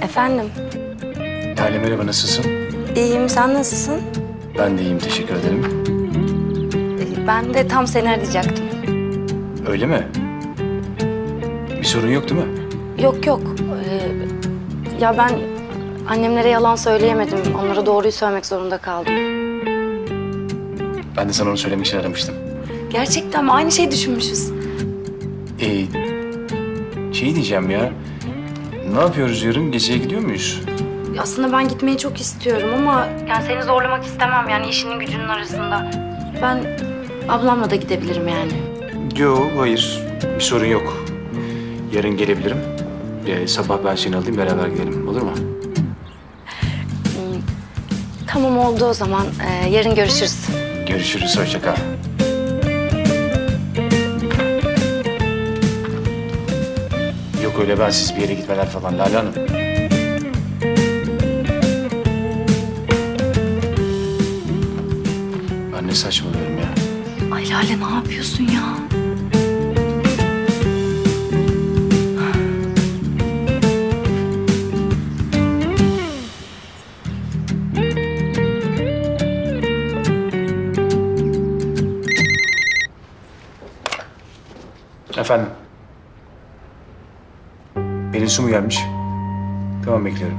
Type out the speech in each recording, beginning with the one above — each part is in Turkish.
Efendim? Lale merhaba, nasılsın? İyiyim, sen nasılsın? Ben de iyiyim, teşekkür ederim. Ben de tam seni arayacaktım. Öyle mi? Bir sorun yok değil mi? Yok yok. Ya ben annemlere yalan söyleyemedim. Onlara doğruyu söylemek zorunda kaldım. Ben de sana onu söylemek için aramıştım. Gerçekten mi? Aynı şeyi düşünmüşüz. Şey diyeceğim ya. Ne yapıyoruz yarın? Geceye gidiyor muyuz? Aslında ben gitmeyi çok istiyorum ama... Yani seni zorlamak istemem yani işinin gücünün arasında. Ben ablamla da gidebilirim yani. Yok, hayır. Bir sorun yok. Yarın gelebilirim. Sabah ben seni alayım, beraber gidelim. Olur mu? Tamam oldu o zaman. Yarın görüşürüz. Görüşürüz, hoşça kal. Yok öyle bensiz bir yere gitmeler falan Lale Hanım. Ben ne saçmalıyorum ya. Ay Lale ne yapıyorsun ya? Efendim? Pelin su mu gelmiş? Tamam, bekliyorum.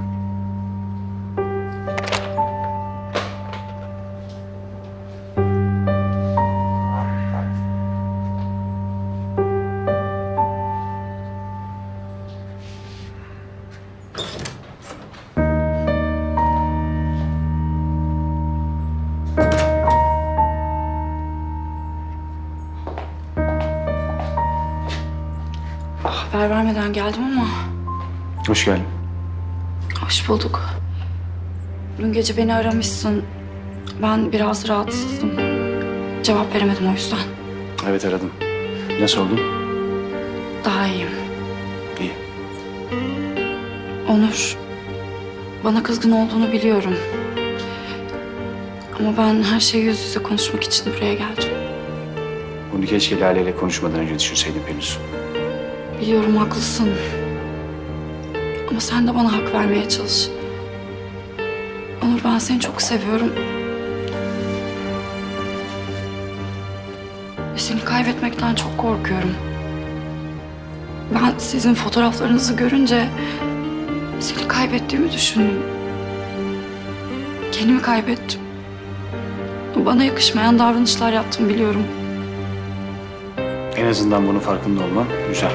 Haber vermeden geldim ama... Hoş geldin. Hoş bulduk. Dün gece beni aramışsın. Ben biraz rahatsızdım. Cevap veremedim o yüzden. Evet, aradım. Nasıl oldun? Daha iyiyim. İyi. Onur, bana kızgın olduğunu biliyorum. Ama ben her şeyi yüz yüze konuşmak için buraya geldim. Bunu keşke Lale ile konuşmadan önce düşünseydin Pelin su. Biliyorum haklısın. Ama sen de bana hak vermeye çalış. Onur ben seni çok seviyorum. Ve seni kaybetmekten çok korkuyorum. Ben sizin fotoğraflarınızı görünce seni kaybettiğimi düşündüm. Kendimi kaybettim. Bana yakışmayan davranışlar yaptım biliyorum. En azından bunun farkında olman güzel.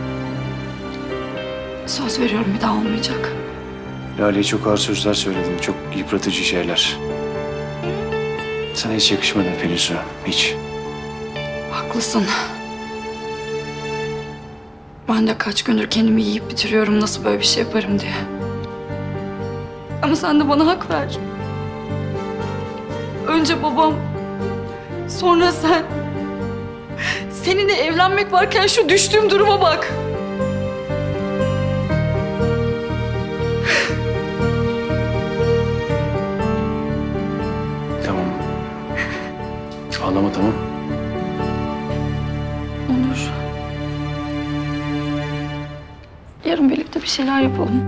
Söz veriyorum bir daha olmayacak. Lale'ye çok ağır sözler söyledim. Çok yıpratıcı şeyler. Sana hiç yakışmadı Pelin su. Hiç. Haklısın. Ben de kaç gündür kendimi yiyip bitiriyorum nasıl böyle bir şey yaparım diye. Ama sen de bana hak ver. Önce babam, sonra sen. Seninle evlenmek varken şu düştüğüm duruma bak. Tamam. Ağlama, tamam. Onur. Yarın birlikte bir şeyler yapalım.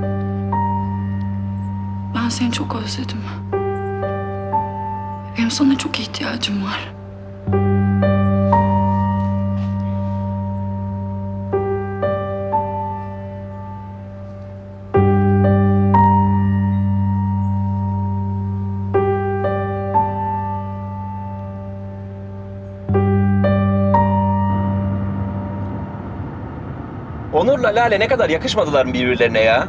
Ben seni çok özledim. Benim sana çok ihtiyacım var. Onur'la Lale ne kadar yakışmadılar mı birbirlerine ya?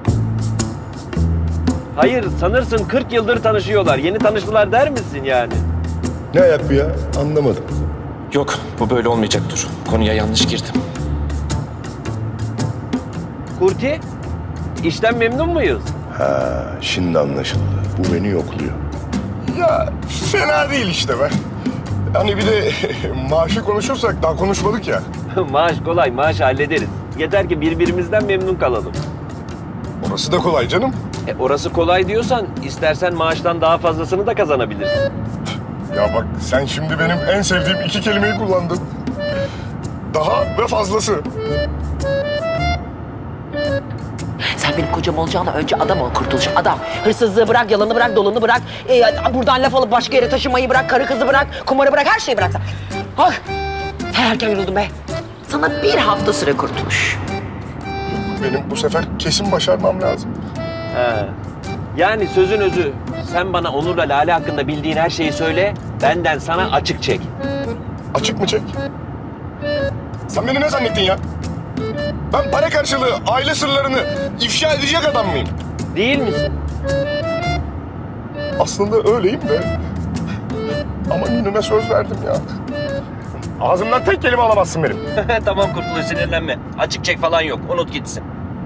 Hayır, sanırsın 40 yıldır tanışıyorlar. Yeni tanıştılar der misin yani? Ne ayak bu ya? Anlamadım. Yok, bu böyle olmayacak Dur. Konuya yanlış girdim. Kurti, işten memnun muyuz? Ha, şimdi anlaşıldı. Bu beni yokluyor. Ya fena değil işte be. Hani bir de maaşı konuşursak daha konuşmadık ya. Maaş kolay, maaş hallederiz. Yeter ki birbirimizden memnun kalalım. Orası da kolay canım. Orası kolay diyorsan, istersen maaştan daha fazlasını da kazanabilirsin. Ya bak sen şimdi benim en sevdiğim iki kelimeyi kullandın. Daha ve fazlası. Sen Sen benim kocam olacağına önce adam ol Kurtuluş, adam. Hırsızlığı bırak, yalanı bırak, dolanı bırak. Buradan laf alıp başka yere taşımayı bırak, karı kızı bırak, kumarı bırak, her şeyi bırak sen. Ah! Sen erken yoruldun be. Sana 1 hafta süre Kurtuluş. Benim bu sefer kesin başarmam lazım. He. Yani sözün özü, sen bana Onur'la Lale hakkında bildiğin her şeyi söyle, benden sana açık çek. Açık mı çek? Sen beni ne zannettin ya? Ben para karşılığı aile sırlarını ifşa edecek adam mıyım? Değil misin? Aslında öyleyim de. Ama Minime söz verdim ya. Ağzımdan tek kelime alamazsın benim. Tamam Kurtuluş, sinirlenme. Açık çek falan yok, unut gitsin.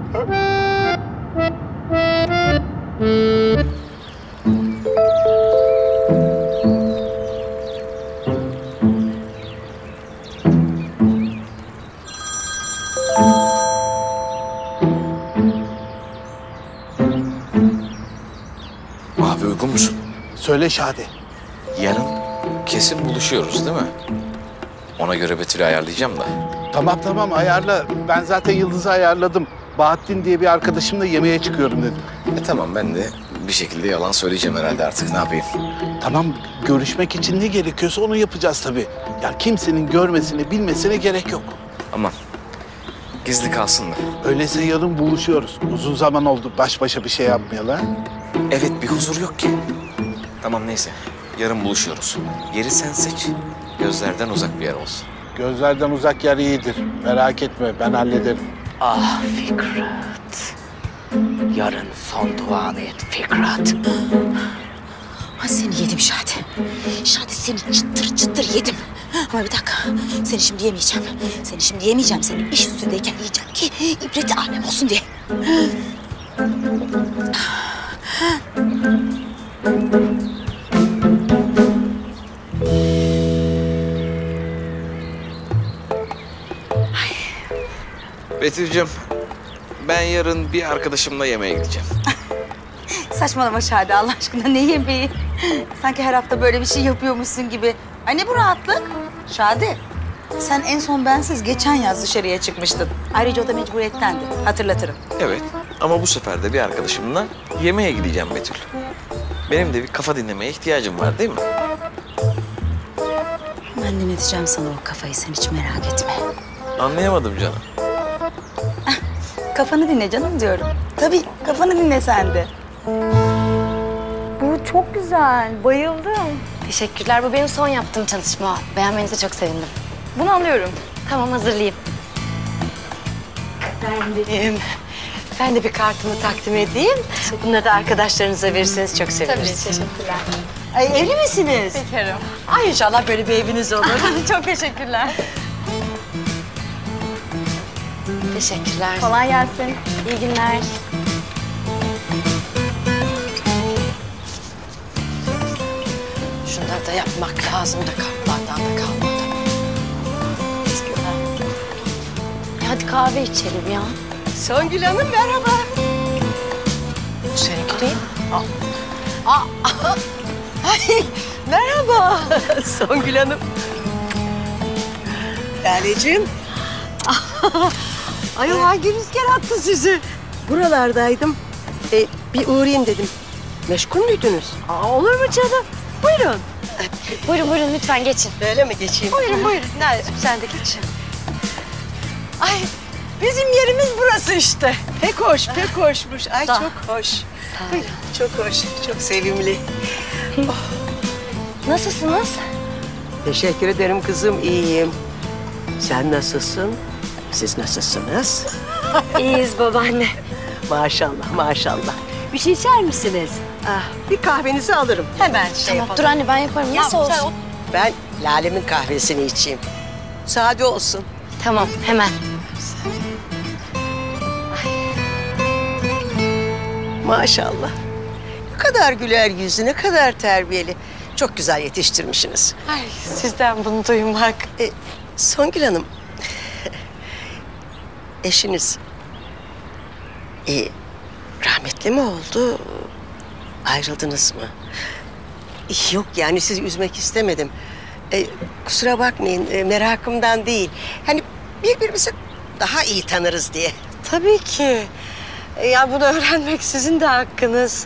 Abi uygun musun? Söyle Şadi. Yarın kesin buluşuyoruz değil mi? Ona göre Betül'ü ayarlayacağım da. Tamam ayarla. Ben zaten Yıldız'ı ayarladım. Bahattin diye bir arkadaşımla yemeğe çıkıyorum dedim. Tamam, ben de bir şekilde yalan söyleyeceğim herhalde artık, ne yapayım? Tamam, görüşmek için ne gerekiyorsa onu yapacağız tabii. Ya kimsenin görmesine, bilmesine gerek yok. Aman gizli kalsın da. Öyleyse yarın buluşuyoruz. Uzun zaman oldu baş başa bir şey yapmayalı. Ha? Evet, bir huzur yok ki. Tamam neyse, yarın buluşuyoruz. Yeri sen seç. Gözlerden uzak bir yer olsun. Gözlerden uzak yer iyidir. Merak etme, ben hallederim. Ah Fikret. Yarın son duanı et Fikret. Ay seni yedim Şadi. Şadi seni çıtır çıtır yedim. Ama bir dakika. Seni şimdi yemeyeceğim. Seni şimdi yemeyeceğim. Seni iş üstündeyken yiyeceğim ki ibreti alem olsun diye. Betül'cüğüm, ben yarın bir arkadaşımla yemeğe gideceğim. Saçmalama Şadi Allah aşkına, ne yemeği? Sanki her hafta böyle bir şey yapıyormuşsun gibi. Ay ne bu rahatlık? Şadi, sen en son bensiz geçen yaz dışarıya çıkmıştın. Ayrıca o da mecburiyettendi. Hatırlatırım. Evet, ama bu sefer de bir arkadaşımla yemeğe gideceğim Betül. Benim de bir kafa dinlemeye ihtiyacım var değil mi? Ben dinleteceğim sana o kafayı, sen hiç merak etme. Anlayamadım canım. Kafanı dinle canım diyorum. Tabii kafanı dinle sen de. Bu çok güzel. Bayıldım. Teşekkürler. Bu benim son yaptığım çalışma. Beğenmenize çok sevindim. Bunu alıyorum. Tamam, hazırlayayım. Ben de bir kartımı takdim edeyim. Bunları da arkadaşlarınıza verirseniz çok seviniriz. Tabii, teşekkürler. Ay, evli misiniz? Bekarım. Ay inşallah böyle bir eviniz olur. Çok teşekkürler. Teşekkürler. Kolay gelsin. İyi günler. Şunları da yapmak lazım da kartlardan da kalmadı. Hadi kahve içelim ya. Songül Hanım merhaba. Bu seninki değil. Ay, merhaba Songül Hanım. Laleciğim. Ayol hangi rüzgar attı sizi? Buralardaydım. Bir uğrayayım dedim. Meşgul müydünüz? Olur mu canım? Buyurun. Buyurun lütfen geçin. Böyle mi geçeyim? Buyurun. Nerede? Sen de geç. Ay bizim yerimiz burası işte. Pek hoşmuş. Ay çok hoş. Buyurun. Çok hoş, çok sevimli. Nasılsınız? Teşekkür ederim kızım, iyiyim. Sen nasılsın? Siz nasılsınız? İyiyiz babaanne. Maşallah. Bir şey içer misiniz? Bir kahvenizi alırım. Hemen Tamam, dur anne ben yaparım. Nasıl olsun? Ben Lale'min kahvesini içeyim. Sade olsun. Tamam, hemen. Maşallah. Ne kadar güler yüzlü, ne kadar terbiyeli. Çok güzel yetiştirmişsiniz. Ay sizden bunu duymak. Songül Hanım, eşiniz rahmetli mi oldu? Ayrıldınız mı? Yok yani sizi üzmek istemedim. Kusura bakmayın, merakımdan değil. Hani birbirimizi daha iyi tanırız diye. Tabii ki. Ya bunu öğrenmek sizin de hakkınız.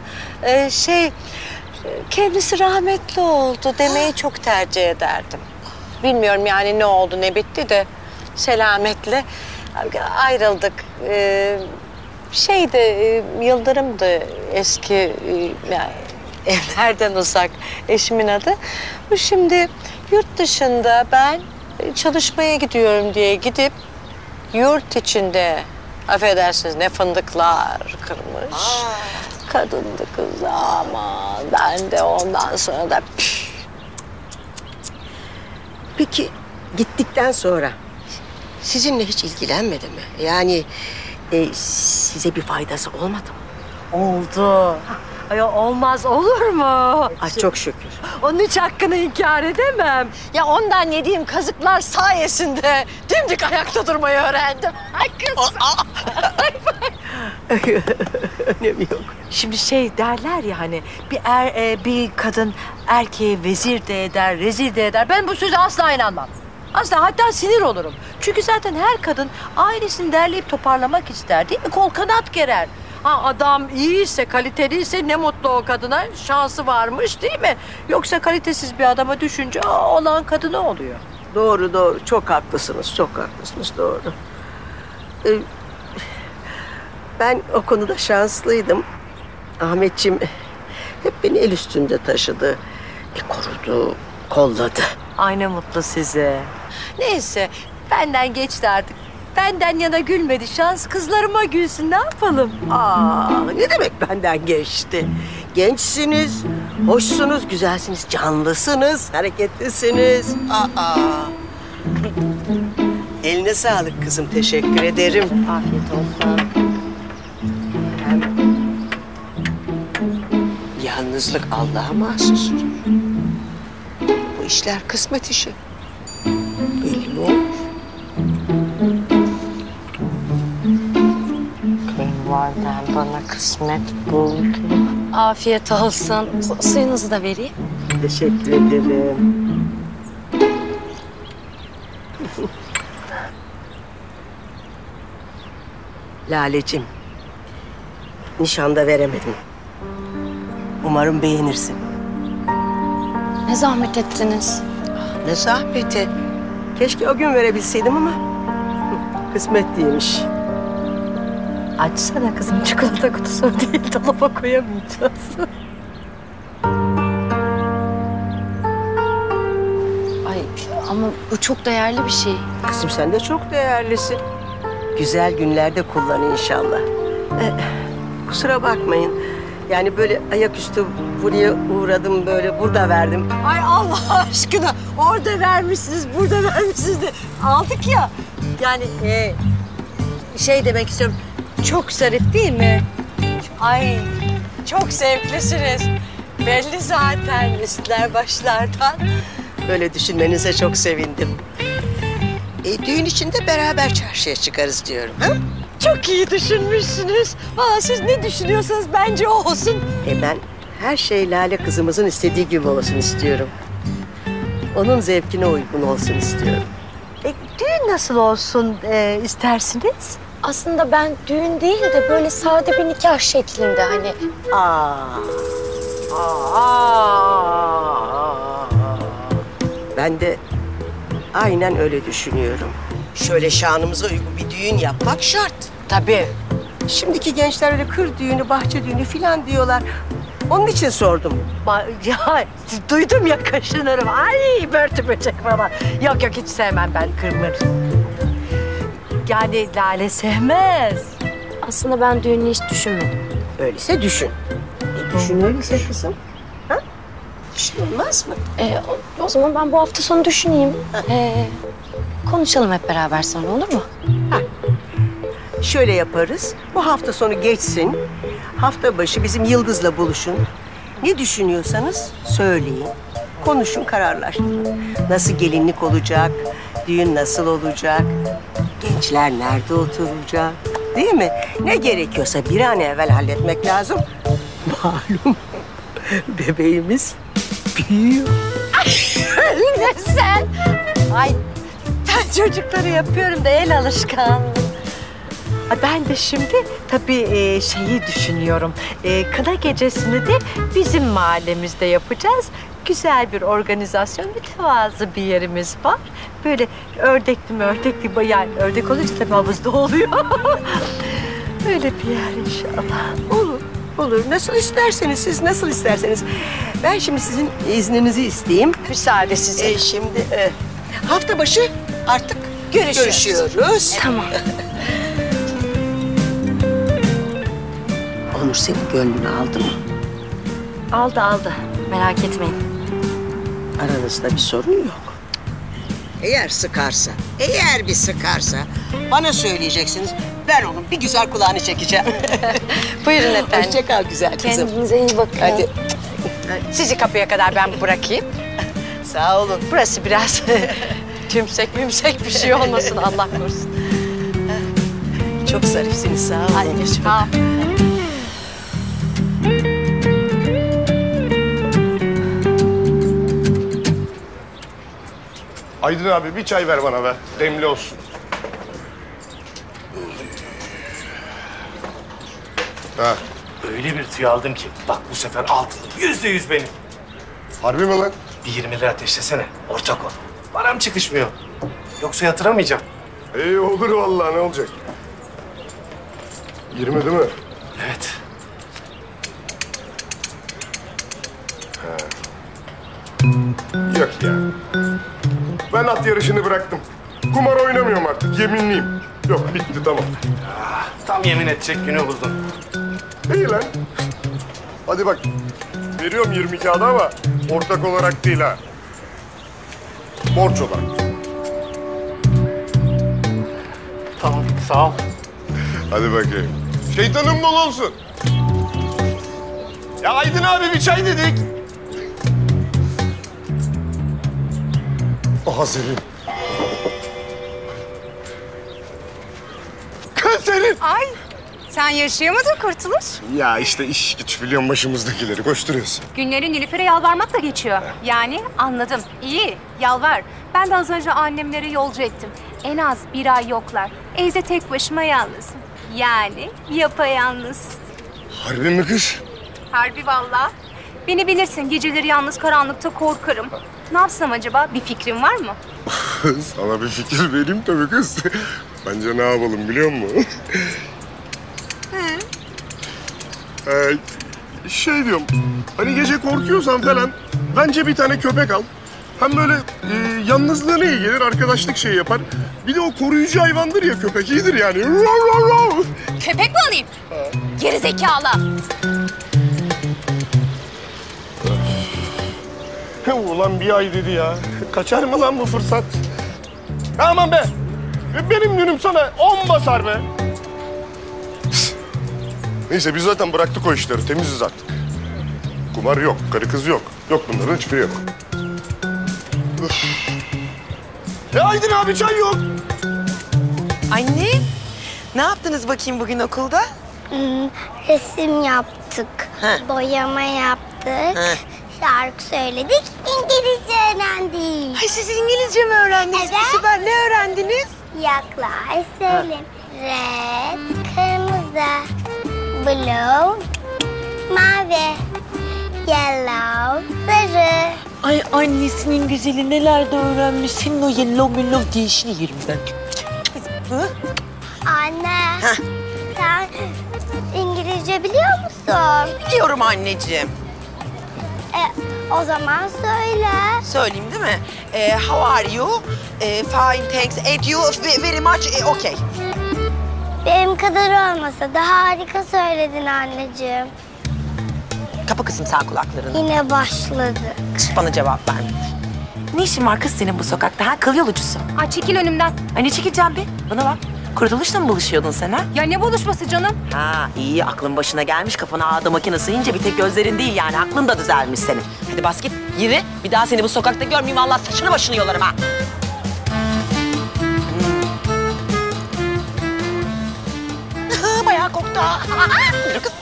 Kendisi rahmetli oldu demeyi çok tercih ederdim. Bilmiyorum yani ne oldu ne bitti de selametle ayrıldık. Yıldırım'dı eski yani evlerden uzak eşimin adı. Bu şimdi yurt dışında ben çalışmaya gidiyorum diye gidip yurt içinde affedersiniz ne fındıklar kırmış. Kadındı kız ama ben de ondan sonra da Peki gittikten sonra sizinle hiç ilgilenmedi mi? Yani size bir faydası olmadı mı? oldu. Ay olmaz olur mu? Ay çok şükür. Onun hiç hakkını inkar edemem. Ya ondan yediğim kazıklar sayesinde dimdik ayakta durmayı öğrendim. Ay kız. Önemi yok. Şimdi derler ya hani bir kadın erkeğe vezir de eder, rezil de eder. Ben bu söze asla inanmam. Asla, hatta sinir olurum. Çünkü zaten her kadın ailesini derleyip toparlamak ister değil mi? Kol kanat gerer. Ha, adam iyiyse, kaliteliyse ne mutlu o kadına. Şansı varmış değil mi? Yoksa kalitesiz bir adama düşünce olan kadını oluyor. Doğru doğru. Çok haklısınız. Çok haklısınız. Doğru. Ben o konuda şanslıydım. Ahmetciğim hep beni el üstünde taşıdı. Korudu, kolladı. Ay ne mutlu size. Neyse benden geçti artık. Benden yana gülmedi. Şans kızlarıma gülsün. Ne yapalım? Ne demek benden geçti? Gençsiniz, hoşsunuz, güzelsiniz, canlısınız, hareketlisiniz. Eline sağlık kızım. Teşekkür ederim. Afiyet olsun. Yalnızlık Allah'a mahsustur. Bu işler kısmet işi. Belli mi olur? Kayınvalidem bana kısmet buldu. Afiyet olsun. Suyunuzu da vereyim. Teşekkür ederim. Laleciğim, nişanda veremedim. Umarım beğenirsin. Ne zahmet ettiniz. Ne zahmeti. Keşke o gün verebilseydim ama kısmet değilmiş. Açsana kızım, çikolata kutusu değil, dolaba koyamayacağız. Ay ama bu çok değerli bir şey. Kızım sen de çok değerlisin. Güzel günlerde kullan inşallah. Kusura bakmayın. Yani böyle ayaküstü buraya uğradım, böyle burada verdim. Ay Allah aşkına, orada vermişsiniz, burada vermişsiniz de aldık ya. Yani demek istiyorum, çok zarif değil mi? Ay çok zevklisiniz. Belli zaten üstler başlardan. Böyle düşünmenize çok sevindim. Düğün için de beraber çarşıya çıkarız diyorum. Ha? Çok iyi düşünmüşsünüz. Valla siz ne düşünüyorsanız bence o olsun. Ben her şey Lale kızımızın istediği gibi olsun istiyorum. Onun zevkine uygun olsun istiyorum. Düğün nasıl olsun istersiniz? Aslında ben düğün değil de böyle sade bir nikah şeklinde hani. Ben de aynen öyle düşünüyorum. Şöyle şanımıza uygun bir düğün yapmak şart. Tabii. Şimdiki gençler öyle kır düğünü, bahçe düğünü filan diyorlar. Onun için sordum. Ya duydum ya, kaşınırım. Ay börtü böcek falan. Yok hiç sevmem ben kırmır. Yani Lale sevmez. Aslında ben düğünü hiç düşünmedim. Öyleyse düşün. Düşün öyleyse kızım. Ha? Düşünülmez mi? O zaman ben bu hafta sonu düşüneyim. Konuşalım hep beraber sonra, olur mu? Şöyle yaparız. Bu hafta sonu geçsin. Hafta başı bizim Yıldız'la buluşun. Ne düşünüyorsanız söyleyin. Konuşun, kararlaştırın. Nasıl gelinlik olacak? Düğün nasıl olacak? Gençler nerede oturacak? Değil mi? Ne gerekiyorsa bir an evvel halletmek lazım. Malum bebeğimiz büyüyor. Ne sen? Ay ben çocukları yapıyorum da el alışkanlığı. Ben de şimdi tabii şeyi düşünüyorum. Kına gecesini de bizim mahallemizde yapacağız. Güzel bir organizasyon, mütevazı bir yerimiz var. Böyle ördekli, yani ördek olunca tabii havuzda oluyor. Öyle bir yer inşallah. Olur, olur. Nasıl isterseniz, siz nasıl isterseniz. Ben şimdi sizin izninizi isteyeyim. Müsaade size. Şimdi hafta başı artık görüşüyoruz. Tamam. Onur senin gönlünü aldı mı? Aldı. Merak etmeyin. Aranızda bir sorun yok. Eğer bir sıkarsa bana söyleyeceksiniz. Ben onun bir güzel kulağını çekeceğim. Buyurun efendim. Hoşça kal güzel kızım. Kendinize iyi bakın. Hadi. Sizi kapıya kadar ben bırakayım. Sağ olun. Burası biraz tümsek bir şey olmasın Allah korusun. Çok zarifsiniz, sağ olun. Ay, sağ ol. Aydın abi bir çay ver bana be. Demli olsun. Ha. Öyle bir tüy aldım ki bak bu sefer altın %100 benim. Harbi mi lan? Bir 20 lira ateşlesene. Ortak ol. Param çıkışmıyor. Yoksa yatıramayacağım. İyi olur vallahi, ne olacak? 20 değil mi? Evet. Yok ya. Ben at yarışını bıraktım. Kumar oynamıyorum artık, yeminliyim. Yok, bitti, tamam. Tam yemin edecek günü buldum. İyi lan. Hadi bak, veriyorum 20 kağıdı ama ortak olarak değil ha. Borç olarak. Tamam, sağ ol. Hadi bakayım. Şeytanın bol olsun. Ya Aydın abi bir çay dedik. Aha Serin. Kız Serin. Ay, sen yaşayamadın Kurtuluş. Ya işte iş güç biliyorum, başımızdakileri koşturuyorsun. Günlerin Nilüfer'e yalvarmakla geçiyor. Yani anladım. İyi, yalvar. Ben de az önce annemlere yolcu ettim. En az 1 ay yoklar. Evde tek başıma yalnızım. Yani yapayalnız. Harbi mi kız? Harbi vallahi. Beni bilirsin, geceleri yalnız karanlıkta korkarım. Ne yapsam acaba? Bir fikrin var mı? Sana bir fikir vereyim tabii kız. Bence ne yapalım biliyor musun? Şey diyorum, hani gece korkuyorsan falan bence bir tane köpek al. Hem böyle yalnızlığına iyi gelir, arkadaşlık şey yapar. Bir de o koruyucu hayvandır ya, köpek iyidir yani. Köpek mi alayım? Geri zekalı. Ulan bir ay dedi ya. Kaçar mı lan bu fırsat? Aman be! Benim günüm sana 10 basar be. Neyse biz zaten bıraktık o işleri. Temiziz artık. Kumar yok, karı kız yok. Yok, bunların hiçbiri yok. Üf. Aydın abi çay yok. Anne, ne yaptınız bakayım bugün okulda? Resim yaptık, boyama yaptık, şarkı söyledik, İngilizce öğrendik. Ay siz İngilizce mi öğrendiniz? Evet. Süper, ne öğrendiniz? Yaklaş söyleyeyim. Red, kırmızı, blue, mavi, yellow, sarı. Ay annesinin güzeli neler de öğrenmiş. Senin o yellow diye işini yerim ben. Anne, sen İngilizce biliyor musun? Biliyorum anneciğim. O zaman söyle. Söyleyeyim değil mi? How are you? Fine, thanks. And you very much. Okay. Benim kadar olmasa da harika söyledin anneciğim. Kapa kızım sen kulaklarını. Yine başladı. Bana cevap verme. Ne işin var kız senin bu sokakta ha? Kıl yolcusu. Ay çekil önümden. Ay ne çekileceğim be? Bana bak. Kurtuluşla mı buluşuyordun sen ha? Ya ne buluşması canım? Ha iyi aklın başına gelmiş, kafana ağda makine sığınca bir tek gözlerin değil yani aklın da düzelmiş senin. Hadi bas git yürü, bir daha seni bu sokakta görmeyeyim vallahi saçını başını yolarım ha. Bayağı koktu ha. Yürü kız.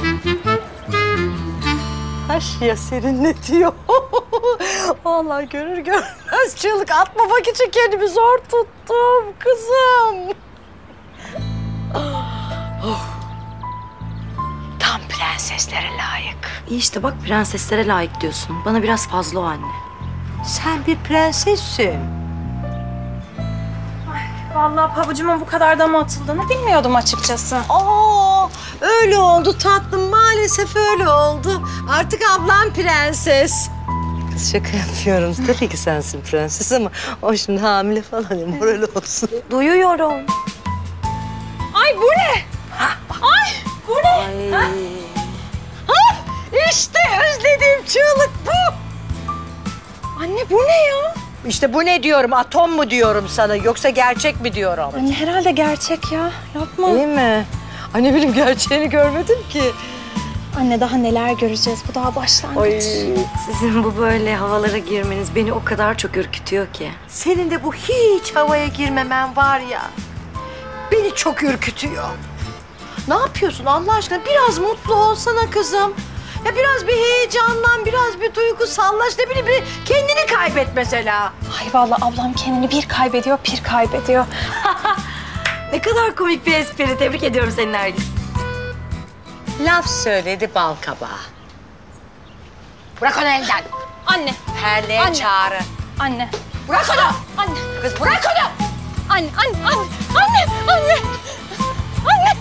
Ay ya serinletiyor. Vallahi görür görmez çığlık atmamak için kendimi zor tuttum kızım. prenseslere layık. İyi işte bak prenseslere layık diyorsun. Bana biraz fazla o anne. Sen bir prensessin. Vallahi pabucuma bu kadar dama atıldığını bilmiyordum açıkçası. Aa, öyle oldu tatlım. Maalesef öyle oldu. Artık ablam prenses. Kız şaka yapıyorum. Tabii ki sensin prenses ama o şimdi hamile falan moral olsun. Duyuyorum. Ay bu ne? Ay bu ne? Ha? İşte özlediğim çığlık bu. Anne bu ne ya? İşte bu ne diyorum, atom mu diyorum sana yoksa gerçek mi diyorum? Anne herhalde gerçek ya. Yapma. Değil mi? Ay ne bileyim gerçeğini görmedim ki. Anne daha neler göreceğiz. Bu daha başlangıç. Sizin bu böyle havalara girmeniz beni o kadar çok ürkütüyor ki. Senin de bu hiç havaya girmemen var ya, beni çok ürkütüyor. Ne yapıyorsun Allah aşkına? Biraz mutlu olsana kızım. Ya biraz bir heyecanlan, biraz bir duygusallaş, ne bileyim bir kendini kaybet mesela. Ay vallahi ablam kendini bir kaybediyor, bir kaybediyor. Ne kadar komik bir espri. Tebrik ediyorum seni Nergis. Laf söyledi bal kabağı. Bırak onu elden. Anne. Terliğe Anne. çağrı. Anne. Bırak onu. Anne. Kız bırak onu. Anne, anne, anne, anne, anne. Anne.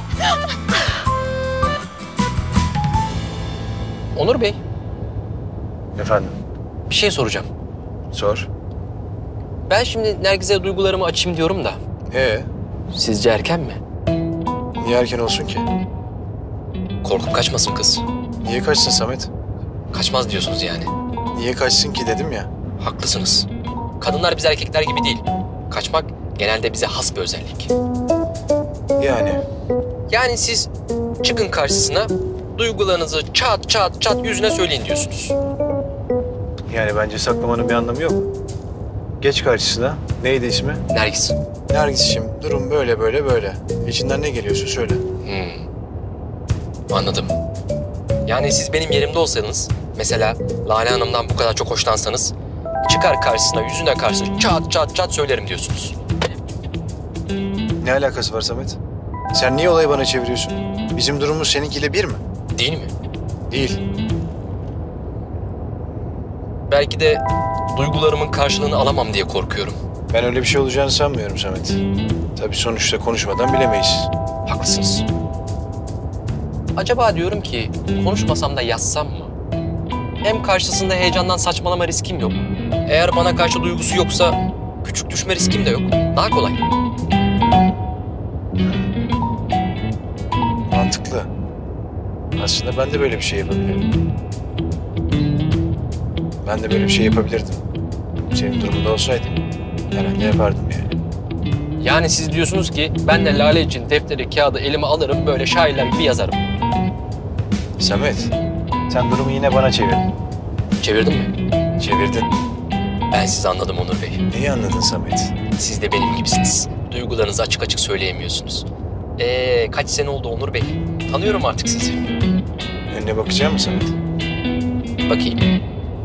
Onur Bey, Efendim? bir şey soracağım. Sor. Ben şimdi Nergiz'e duygularımı açayım diyorum da. Sizce erken mi? Niye erken olsun ki? Korkup kaçmasın kız. Niye kaçsın Samet? Kaçmaz diyorsunuz yani. Niye kaçsın ki dedim ya. Haklısınız. Kadınlar biz erkekler gibi değil. Kaçmak genelde bize has bir özellik. Yani siz çıkın karşısına, duygularınızı çat çat çat yüzüne söyleyin diyorsunuz. Yani bence saklamanın bir anlamı yok. Geç karşısına. Neydi ismi? Nergis. Nergis'ciğim durum böyle böyle böyle. İçinden ne geliyorsa söyle. Anladım. Yani siz benim yerimde olsaydınız, mesela Lale Hanım'dan bu kadar çok hoşlansanız, çıkar karşısına, yüzüne karşı çat çat çat söylerim diyorsunuz. Ne alakası var Samet? Sen niye olayı bana çeviriyorsun? Bizim durumumuz seninkiyle bir mi? Değil mi? Değil. Belki de duygularımın karşılığını alamam diye korkuyorum. Ben öyle bir şey olacağını sanmıyorum Samet. Tabii sonuçta konuşmadan bilemeyiz. Haklısınız. Acaba diyorum ki konuşmasam da yazsam mı? Hem karşısında heyecandan saçmalama riskim yok. Eğer bana karşı duygusu yoksa küçük düşme riskim de yok. Daha kolay. Mantıklı. Aslında ben de böyle bir şey yapabilirim. Ben de böyle bir şey yapabilirdim. Senin durumunda olsaydım herhalde yapardım yani. Yani siz diyorsunuz ki ben de Lale için defteri, kağıdı elime alırım, böyle şairler gibi yazarım. Samet, sen durumu yine bana çevirdin. Çevirdim mi? Çevirdin. Ben sizi anladım Onur Bey. Neyi anladın Samet? Siz de benim gibisiniz. Duygularınızı açık açık söyleyemiyorsunuz. Kaç sene oldu Onur Bey? Tanıyorum artık sizi. Önüne bakacak mısın Samet? Bakayım.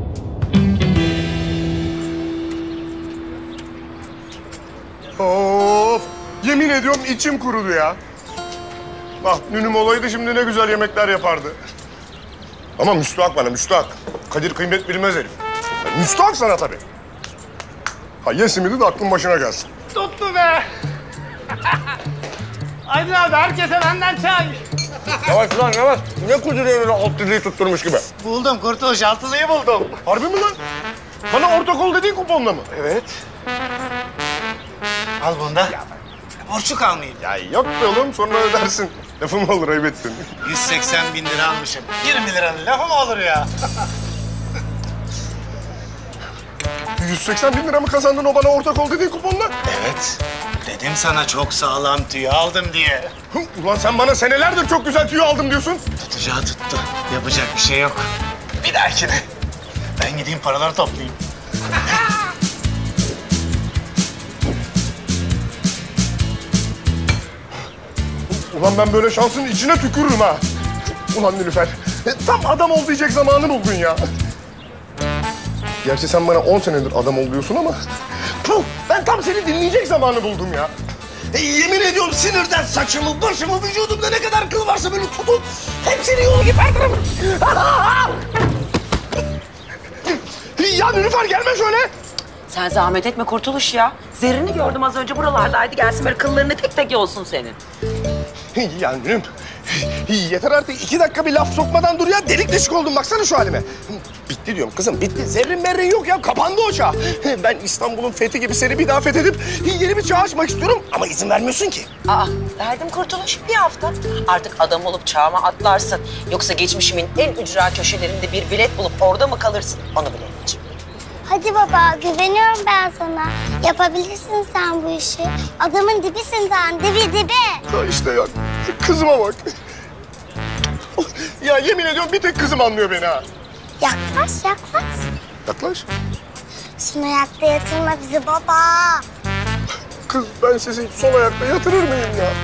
Of! Yemin ediyorum içim kurudu ya. Bak nünüm olaydı şimdi ne güzel yemekler yapardı. Ama müstahak bana, müstahak. Kadir kıymet bilmez herif. Müstahak sana tabii. Ha ye simidi de aklın başına gelsin. Tuttu be! Aydın abi herkese benden çay. Yavaş lan yavaş. Ne kuduruyor öyle alt direği tutturmuş gibi? Buldum Kurtuluş, altılıyı buldum. Harbi mi lan? Bana ortak ol dediğin kuponla mı? Evet. Al bunu da. Borçlu kalmayayım. Ya yok be oğlum sonra ödersin. Lafım olur ayıp ettin. 180 bin lira almışım. 20 liranın lafı mı olur ya? 180 bin lira mı kazandın o bana ortak ol dediğin kuponla? Evet. Dedim sana çok sağlam tüy aldım diye. Ulan sen bana senelerdir çok güzel tüy aldım diyorsun. Tutacağı tuttu. Yapacak bir şey yok. Bir dahakine. Ben gideyim paraları toplayayım. Ulan ben böyle şansın içine tükürürüm ha. Ulan Nilüfer, tam adam ol diyecek zamanı buldun ya. Gerçi sen bana 10 senedir adam ol diyorsun ama... Puh, ben tam seni dinleyecek zamanı buldum ya. Yemin ediyorum sinirden saçımı, başımı, vücudumda ne kadar kıl varsa elimle böyle tutup hepsini yolu gibi her tarafı. Ya Nilüfer gelme şöyle. Sen zahmet etme Kurtuluş ya. Zerrini gördüm az önce buralardaydı. Gelsin böyle kıllarını tek tek yolsun senin. Ya Nilüm, yeter artık 2 dakika bir laf sokmadan dur ya. Delik deşik oldum baksana şu halime. Bitti diyorum kızım, bitti. Zerrin merrin yok ya, kapandı o çağ. Ben İstanbul'un fethi gibi seni bir daha fethedip yeni bir çağ açmak istiyorum ama izin vermiyorsun ki. Aa, verdim Kurtuluş bir hafta. Artık adam olup çağıma atlarsın. Yoksa geçmişimin en ücra köşelerinde bir bilet bulup orada mı kalırsın? Onu bilemeyeceğim. Hadi baba, güveniyorum ben sana. Yapabilirsin sen bu işi. Adamın dibisin sen, dibi. Ya işte ya, kızıma bak. Ya yemin ediyorum bir tek kızım anlıyor beni ha. Yaklaş. Yaklaş. Son ayakta yatırma bizi baba. Kız ben sizi sol ayakta yatırır mıyım ya?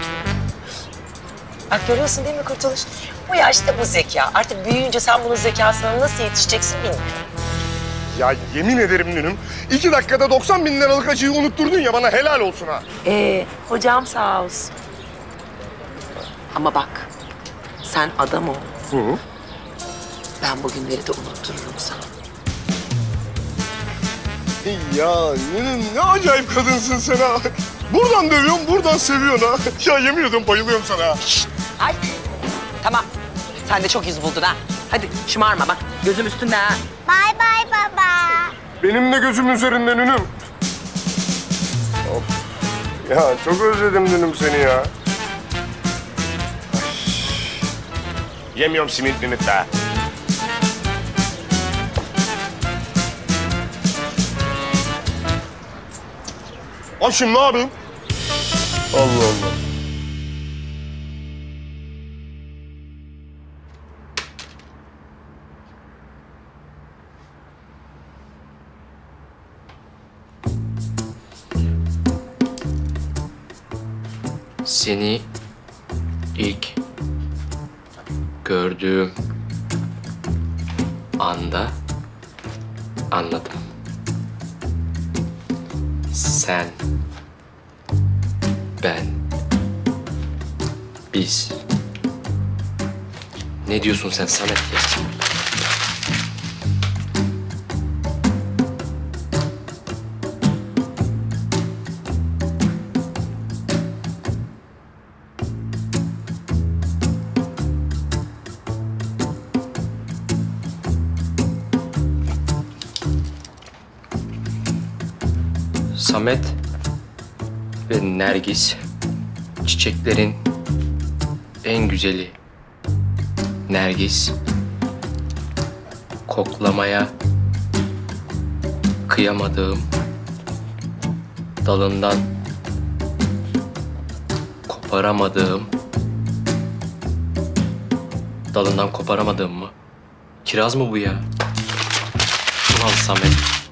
Bak görüyorsun değil mi Kurtuluş? Bu yaşta bu zeka. Artık büyüyünce sen bunun zekasına nasıl yetişeceksin bilmiyorum. Ya yemin ederim Nünüm, 2 dakikada 90.000 liralık acıyı unutturdun ya, bana helal olsun ha. Hocam sağ olsun. Ama bak, sen adam ol. Hı. Ben bugünleri de unuttururum sana. Ya Nünüm ne acayip kadınsın sen ha. Buradan dövüyorsun, buradan seviyorsun ha. Ya yemin ediyorum bayılıyorum sana ha. Ay, tamam. Sen de çok yüz buldun ha. Hadi şımarma bak, gözüm üstünde ha. Bay bay baba. Benim de gözüm üzerinde Nünüm. Of. Ya çok özledim Nünüm seni ya. Yemiyorum simit mimit daha. Ay şimdi ne yapayım? Allah Allah. Seni ilk gördüğüm anda anladım. Sen, ben, biz. Ne diyorsun sen Samet ya? Samet ve Nergis çiçeklerin en güzeli. Nergis koklamaya kıyamadığım dalından koparamadığım mı? Kiraz mı bu ya? Ulan Samet.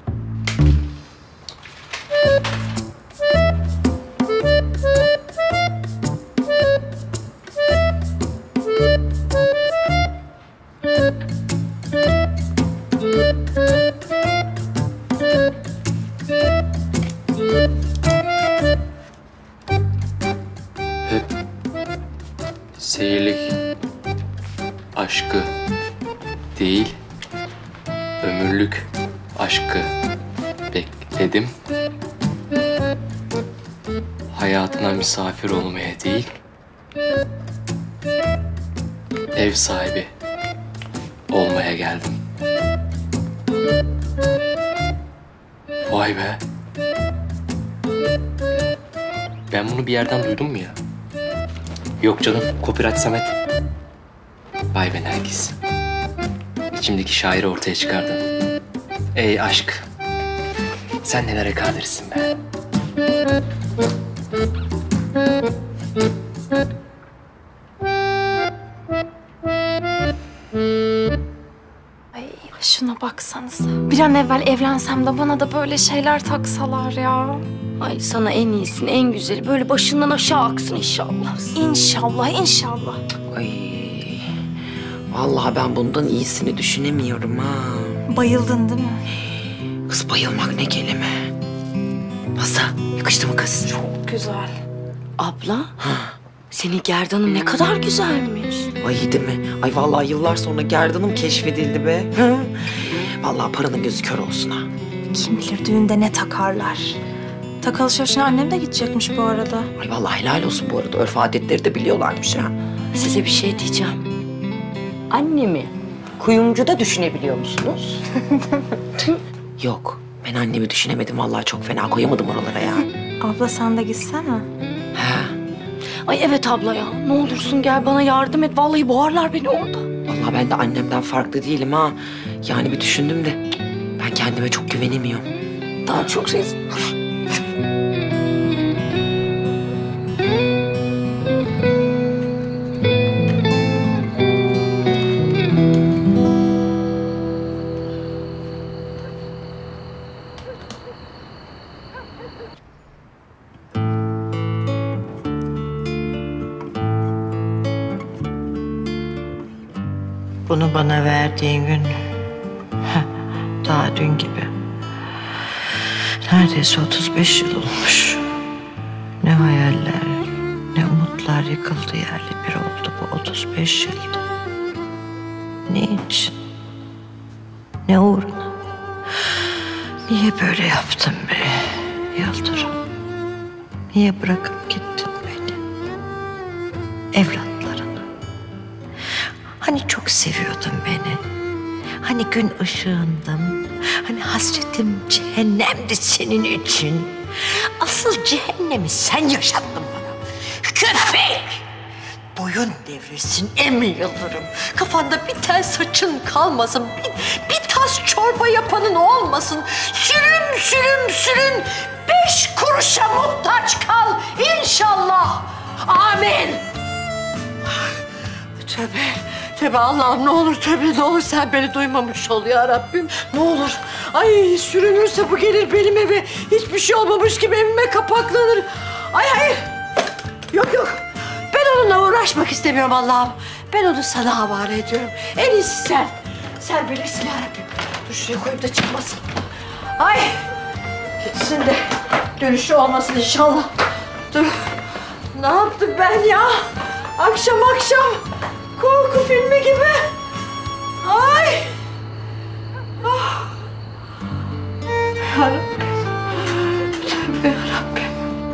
Hep seyirlik aşkı değil, ömürlük aşkı bekledim. Hayatına misafir olmaya değil, ev sahibi olmaya geldim. Vay be. Ben bunu bir yerden duydum mu ya? Yok canım, copyright Samet. Vay be Nergis. İçimdeki şairi ortaya çıkardın. Ey aşk. Sen nelere kadirsin be. Ay şuna baksanıza. Bir an evvel evlensem de bana da böyle şeyler taksalar ya. Ay sana en iyisini, en güzeli böyle başından aşağı aksın inşallah. İnşallah. Ay, vallahi ben bundan iyisini düşünemiyorum ha. Bayıldın değil mi? Kız bayılmak ne kelime. Nasıl? Yakıştı mı kız? Çok güzel. Abla, Senin gerdanın ne kadar güzelmiş. Ay değil mi? Ay vallahi yıllar sonra gerdanım keşfedildi be. Hı. Vallahi paranın gözü kör olsun ha. Kim bilir düğünde ne takarlar. Tak alışverişine annem de gidecekmiş bu arada. Ay vallahi helal olsun bu arada. Örf adetleri de biliyorlarmış ha. Size bir şey diyeceğim. Annemi kuyumcuda düşünebiliyor musunuz? Yok. Ben annemi düşünemedim. Vallahi çok fena koyamadım oralara ya. Abla sen de gitsene. Ay evet abla ya. Ne olursun gel bana yardım et. Vallahi boğarlar beni orada. Vallahi ben de annemden farklı değilim ha. Yani bir düşündüm de ben kendime çok güvenemiyorum. Daha çok şey... Bunu bana verdiğin gün daha dün gibi. Neredeyse 35 yıl olmuş. Ne hayaller, ne umutlar yıkıldı yerli bir oldu bu 35 yılda. Ne için? Ne uğruna? Niye böyle yaptın be Yıldırım? Niye bırakıp gittin beni? Evlatlarını. Hani çok seviyordun beni. Hani gün ışığındım. Hani hasretim cehennemdi senin için. Asıl cehennemi sen yaşattın bana. Köpek! Boyun devrilsin Emmi Yıldırım. Kafanda bir tel saçın kalmasın. Bir tas çorba yapanın olmasın. Sürüm sürüm sürün. 5 kuruşa muhtaç kal inşallah. Amin. Tövbe, tövbe Allah'ım ne olur tövbe ne olur sen beni duymamış ol ya Rabbim. Ne olur. Ay sürünürse bu gelir benim eve. Hiçbir şey olmamış gibi evime kapaklanır. Ay hayır. Yok yok. Ben onunla uğraşmak istemiyorum Allah'ım. Ben onu sana havale ediyorum. En iyisi sen. Sen bilirsin ya Rabbim. Dur şuraya koyup da çıkmasın. Ay. Gitsin de dönüşü olmasın inşallah. Dur. Ne yaptım ben ya? Akşam korku filmi gibi. Ay. Ah. Yarabbim. Tövbe yarabbim.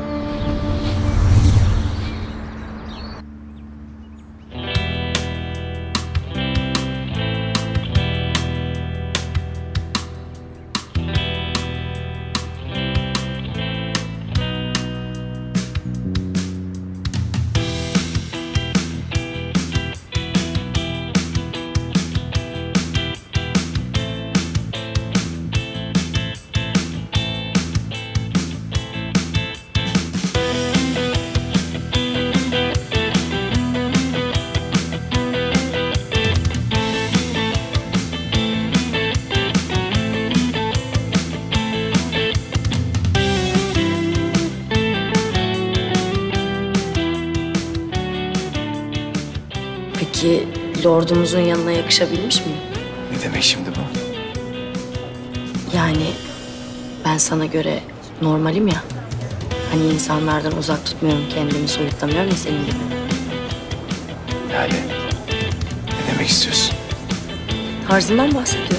Peki lordumuzun yanına yakışabilmiş miyim? Ne demek şimdi bu? Yani ben sana göre normalim ya. Hani insanlardan uzak tutmuyorum, kendimi soyutlamıyorum ya senin gibi. Yani ne demek istiyorsun? Tarzından bahsediyorum.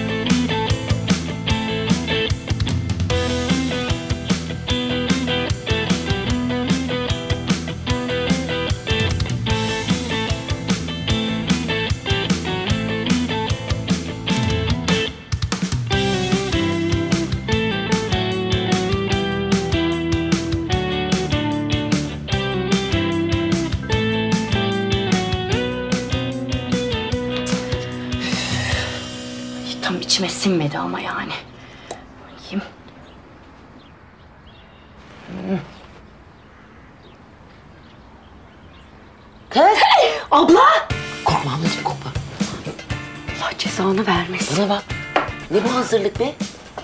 Tam içime sinmedi ama yani. Bakayım. Kız! Abla! Korkma ablacığım korkma. Allah cezanı vermesin. Bana bak. Ne bu hazırlık be?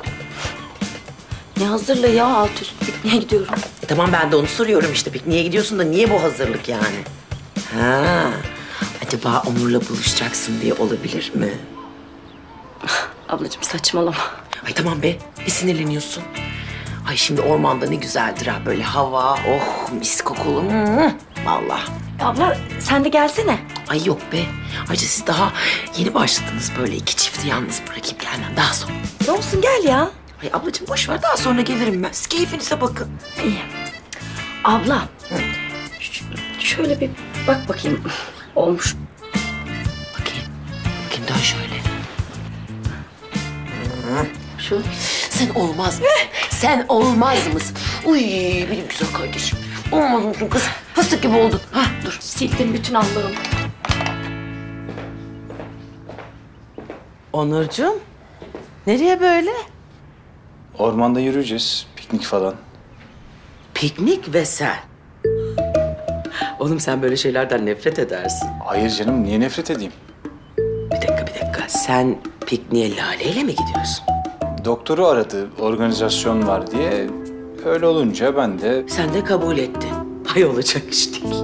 Ne hazırlığı ya? Alt üst pikniğe gidiyorum. Tamam ben de onu soruyorum işte. Pikniğe gidiyorsun da niye bu hazırlık yani? Ha, acaba Onur'la buluşacaksın diye olabilir mi? Ablacığım saçmalama. Ay tamam be. Bir sinirleniyorsun. Ay şimdi ormanda ne güzeldir ha böyle hava, oh mis kokulu. Vallahi. Abla sen de gelsene. Ay yok be. Ayrıca siz daha yeni başladınız böyle iki çifti yalnız bırakıp gelmem daha sonra. Ne olsun gel ya. Ay ablacığım boş ver daha sonra gelirim ben. Siz keyfinize bakın. İyi. Abla. Şöyle bir bak bakayım. Olmuş. Bakayım dön şöyle. Şu. Sen olmaz mısın? Sen olmaz mısın? Uy benim güzel kardeşim. Olmaz mısın kız? Fıstık gibi oldun. Ha dur. Sildim bütün anlarımı. Onurcuğum, nereye böyle? Ormanda yürüyeceğiz. Piknik falan. Piknik ve sen. Oğlum sen böyle şeylerden nefret edersin. Hayır canım, niye nefret edeyim? Bir dakika. Sen pikniğe Lale'yle mi gidiyorsun? Doktoru aradı, organizasyon var diye. Öyle olunca ben de... Sen de kabul ettin. Hay olacak iş değil.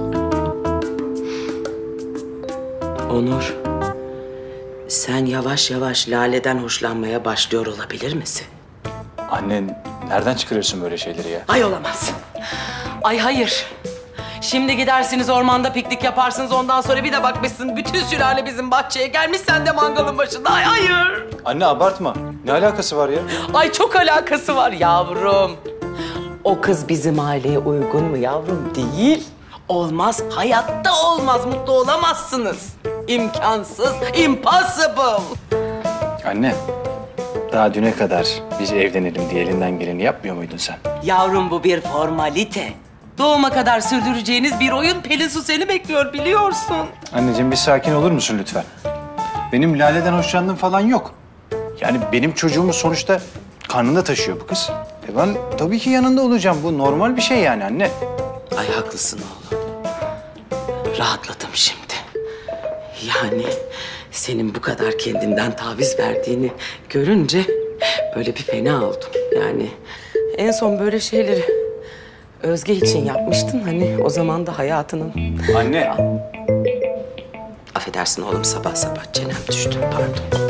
Onur, sen yavaş yavaş Lale'den hoşlanmaya başlıyor olabilir misin? Annen nereden çıkarıyorsun böyle şeyleri ya? Ay olamaz. Ay hayır. Şimdi gidersiniz ormanda piknik yaparsınız ondan sonra bir de bakmışsın bütün sülale bizim bahçeye gelmiş sen de mangalın başında. Ay hayır. Anne abartma. Ne alakası var ya? Ay çok alakası var yavrum. O kız bizim aileye uygun mu yavrum? Değil. Olmaz, hayatta olmaz. Mutlu olamazsınız. İmkansız, impossible. Anne, daha düne kadar biz evlenelim diye elinden geleni yapmıyor muydun sen? Yavrum bu bir formalite. Doğuma kadar sürdüreceğiniz bir oyun. Pelin Su seni bekliyor biliyorsun. Anneciğim bir sakin olur musun lütfen? Benim Lale'den hoşlandığım falan yok. Yani benim çocuğumu sonuçta karnında taşıyor bu kız. Ben tabii ki yanında olacağım. Bu normal bir şey yani anne. Ay haklısın oğlum. Rahatladım şimdi. Yani senin bu kadar kendinden taviz verdiğini görünce böyle bir fena oldum. Yani en son böyle şeyleri Özge için yapmıştın hani o zaman da hayatının... Anne. Affedersin oğlum sabah çenem düştü pardon.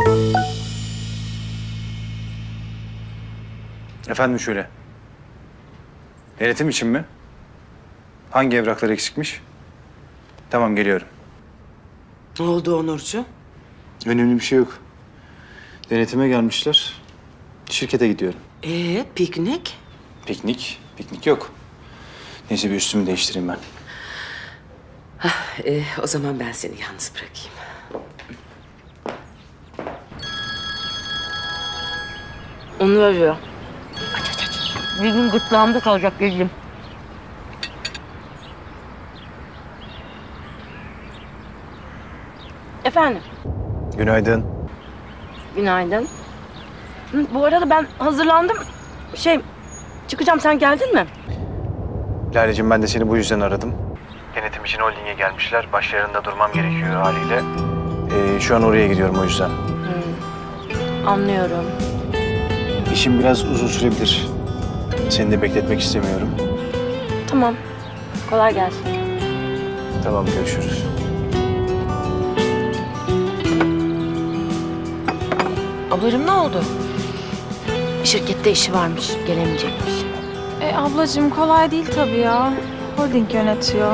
Efendim şöyle. Denetim için mi? Hangi evraklar eksikmiş? Tamam geliyorum. Ne oldu Onurcuğum? Önemli bir şey yok. Denetime gelmişler. Şirkete gidiyorum. Piknik? Piknik yok. Neyse bir üstümü değiştireyim ben. O zaman ben seni yalnız bırakayım. Onu arıyor. Aç. Bir gün gırtlağımda kalacak geldim. Efendim? Günaydın. Günaydın. Bu arada ben hazırlandım. Çıkacağım sen geldin mi? Lale'cim ben de seni bu yüzden aradım. Denetim için holdinge gelmişler. Başlarında durmam gerekiyor haliyle. Şu an oraya gidiyorum o yüzden. Anlıyorum. İşim biraz uzun sürebilir. Seni de bekletmek istemiyorum. Tamam. Kolay gelsin. Tamam görüşürüz. Ablacığım ne oldu? Şirkette işi varmış, gelemeyecekmiş. Ablacığım kolay değil tabii ya. Holding yönetiyor.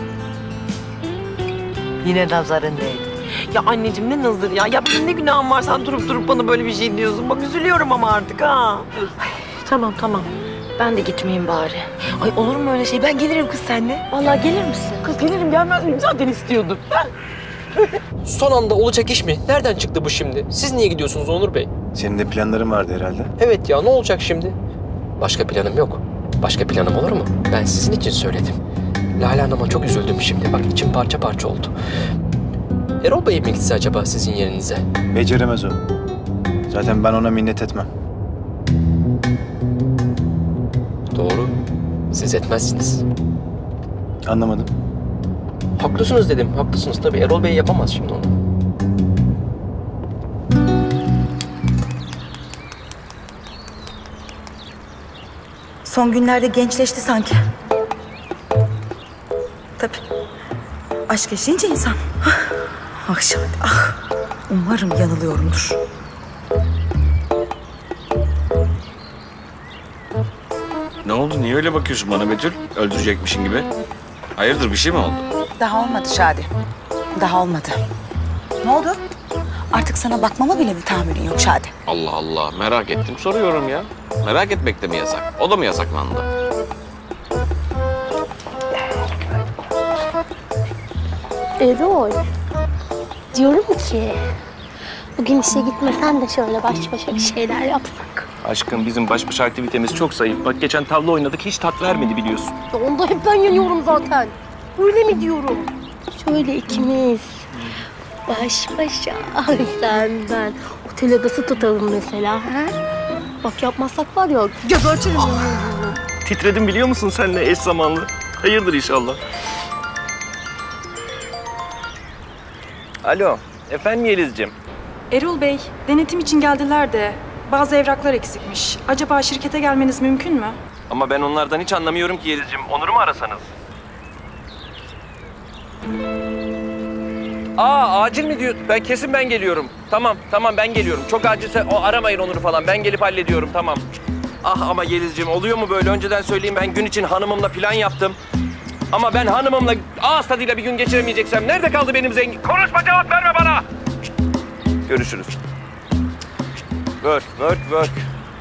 Yine nazarın değdi. Ya anneciğim ne nazır ya? Ya benim ne günahım var sen durup bana böyle bir şey diyorsun. Bak üzülüyorum ama artık ha. Tamam. Ben de gitmeyeyim bari. Ay olur mu öyle şey? Ben gelirim kız seninle. Vallahi gelir misin? Kız gelirim gelmez miyim? Zaten istiyordum. Son anda olacak iş mi? Nereden çıktı bu şimdi? Siz niye gidiyorsunuz Onur Bey? Senin de planların vardı herhalde. Evet ya ne olacak şimdi? Başka planım yok. Başka planım olur mu? Ben sizin için söyledim. Lale Hanım'a çok üzüldüm şimdi. Bak içim parça parça oldu. Erol Bey mi gitse acaba sizin yerinize? Beceremez o. Zaten ben ona minnet etmem. Doğru. Siz etmezsiniz. Anlamadım. Haklısınız dedim. Haklısınız tabii. Erol Bey yapamaz şimdi onu. Son günlerde gençleşti sanki. Tabii. Aşk yaşayınca insan. Ah Şadi, ah. Umarım yanılıyorumdur. oldu? Niye öyle bakıyorsun bana Betül? Öldürecekmişin gibi. Hayırdır bir şey mi oldu? Daha olmadı Şadi. Daha olmadı. Ne oldu? Artık sana bakmama bile mi tahammülün yok Şadi? Allah Allah merak ettim soruyorum ya. Merak etmek de mi yasak? O da mı yasaklandı? Erol, diyorum ki bugün işe gitmesen de şöyle baş başa bir şeyler yapsak. Aşkım bizim baş başa aktivitemiz çok zayıf. Bak geçen tavla oynadık hiç tat vermedi biliyorsun. Ya onda hep ben yanıyorum zaten. Öyle mi diyorum? Şöyle ikimiz baş başa sen ben otel odası tutalım mesela. Ha? Bak yapmazsak var ya gebertirim. Titredim biliyor musun seninle eş zamanlı? Hayırdır inşallah. Alo, efendim Yelizciğim. Erol Bey, denetim için geldiler de bazı evraklar eksikmiş. Acaba şirkete gelmeniz mümkün mü? Ama ben onlardan hiç anlamıyorum ki Yelizciğim. Onur'u mu arasanız? Acil mi diyor? Kesin ben geliyorum. Tamam ben geliyorum. Çok acilse aramayın Onur'u falan. Ben gelip hallediyorum tamam. Ah ama Yelizciğim oluyor mu böyle? Önceden söyleyeyim ben gün için hanımımla plan yaptım. Ama ben hanımımla ağız tadıyla bir gün geçiremeyeceksem nerede kaldı benim zengin? Konuşma cevap verme bana. Görüşürüz. Work.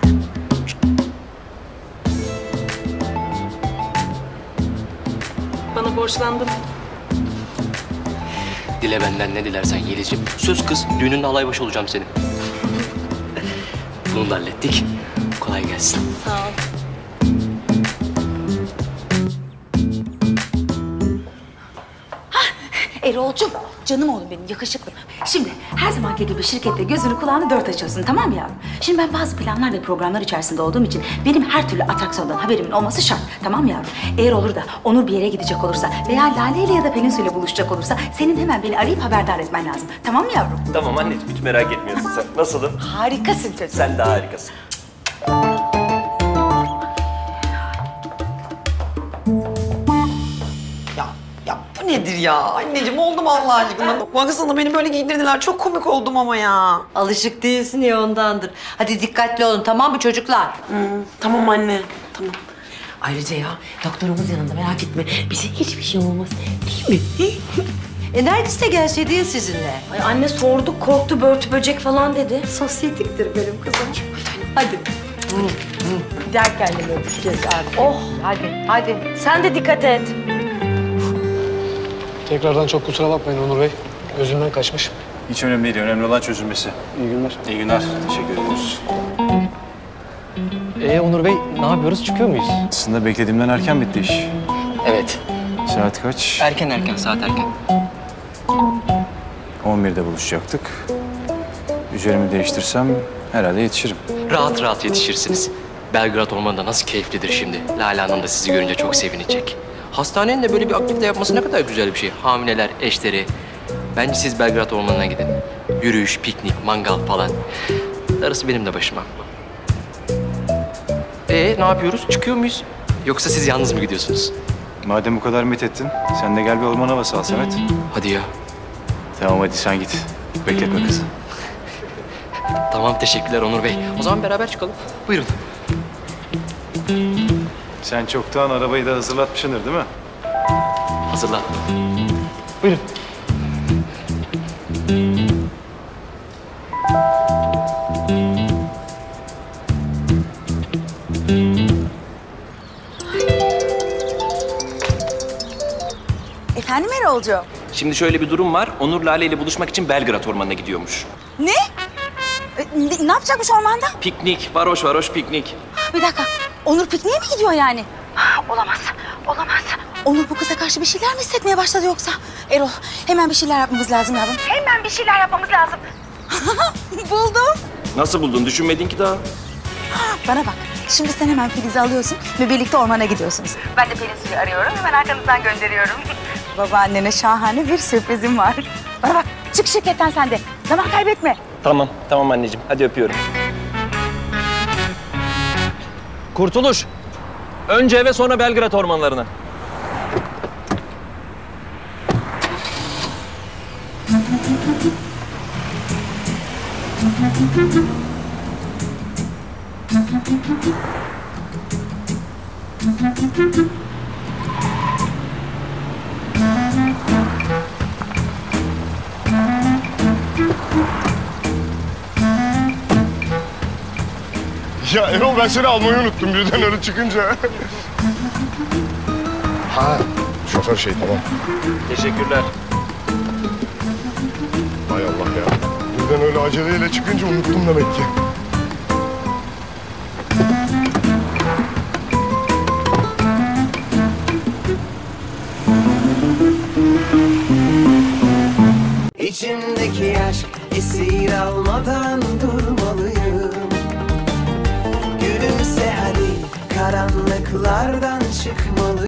Bana borçlandın. Dile benden ne dilersen Yelizciğim. Söz kız, düğününde alay başı olacağım senin. Bunu da hallettik. Kolay gelsin. Sağ ol. Erol'cum, canım oğlum benim, yakışıklım. Şimdi her zamanki gibi şirkette gözünü kulağını dört açıyorsun, tamam mı yavrum? Şimdi ben bazı planlar ve programlar içerisinde olduğum için benim her türlü atraksiyondan haberimin olması şart, tamam mı yavrum? Eğer olur da Onur bir yere gidecek olursa veya Lale ile ya da Pelin Su'yla buluşacak olursa senin hemen beni arayıp haberdar etmen lazım, tamam mı yavrum? Tamam anneciğim hiç merak etmiyorsun sen. Nasılım? Harikasın çocuğum. Sen de harikasın. Ya bu nedir ya? Anneciğim oldu mu Allah aşkına? Baksana beni böyle giydirdiler. Çok komik oldum ama ya. Alışık değilsin ya ondandır. Hadi dikkatli olun tamam mı çocuklar? Tamam anne. Tamam. Ayrıca ya doktorumuz yanında merak etme. Bize hiçbir şey olmaz değil mi? Nergis de gelseydi ya sizinle. Ay anne sorduk korktu börtü böcek falan dedi. Sosyetiktir benim kızım. Hadi. Gel kendime öpüşeceğiz abi. Oh hadi. Sen de dikkat et. Tekrardan çok kusura bakmayın Onur Bey. Gözümden kaçmış. Hiç önemli değil. Önemli olan çözülmesi. İyi günler. İyi günler. Teşekkür ediyoruz. Onur Bey ne yapıyoruz? Çıkıyor muyuz? Aslında beklediğimden erken bitti iş. Evet. Saat kaç? Erken saat erken. 11'de buluşacaktık. Üzerimi değiştirsem herhalde yetişirim. Rahat yetişirsiniz. Belgrad Ormanı'nda nasıl keyiflidir şimdi. Lale Hanım da sizi görünce çok sevinecek. Hastanenin de böyle bir aktivite yapması ne kadar güzel bir şey. Hamileler, eşleri. Bence siz Belgrad Ormanı'na gidin. Yürüyüş, piknik, mangal falan. Darısı benim de başıma. Ne yapıyoruz? Çıkıyor muyuz? Yoksa siz yalnız mı gidiyorsunuz? Madem bu kadar methettin, sen de gel bir orman havası al Samet. Hadi ya. Tamam hadi sen git. Bekletme kızı. Tamam teşekkürler Onur Bey. O zaman beraber çıkalım. Buyurun. Sen çoktan arabayı da hazırlatmışsındır değil mi? Hazırlattım. Buyurun. Efendim Erol'cuğum? Şimdi şöyle bir durum var. Onur Lale ile buluşmak için Belgrad Ormanı'na gidiyormuş. Ne? Ne yapacakmış ormanda? Piknik, varoş piknik. Bir dakika, Onur pikniğe mi gidiyor yani? Olamaz. Onur bu kıza karşı bir şeyler mi hissetmeye başladı yoksa? Erol, hemen bir şeyler yapmamız lazım yavrum. Hemen bir şeyler yapmamız lazım. Buldum. Nasıl buldun? Düşünmedin ki daha. Bana bak, şimdi sen hemen Filiz'i alıyorsun ve birlikte ormana gidiyorsunuz. Ben de Pelinsu'yu arıyorum, hemen arkanızdan gönderiyorum. Babaannene şahane bir sürprizim var. Bana bak, çık şirketten sen de. Zaman kaybetme. Tamam anneciğim. Hadi öpüyorum. Kurtuluş. Önce eve sonra Belgrad ormanlarına. Ya Erol ben seni almayı unuttum birden öyle çıkınca. Ha, şoför şey tamam. Teşekkürler. Hay Allah ya. Birden öyle aceleyle çıkınca unuttum demek ki. İçimdeki aşk esir almadan durmalıyım. Gülümse hadi karanlıklardan çıkmalıyım.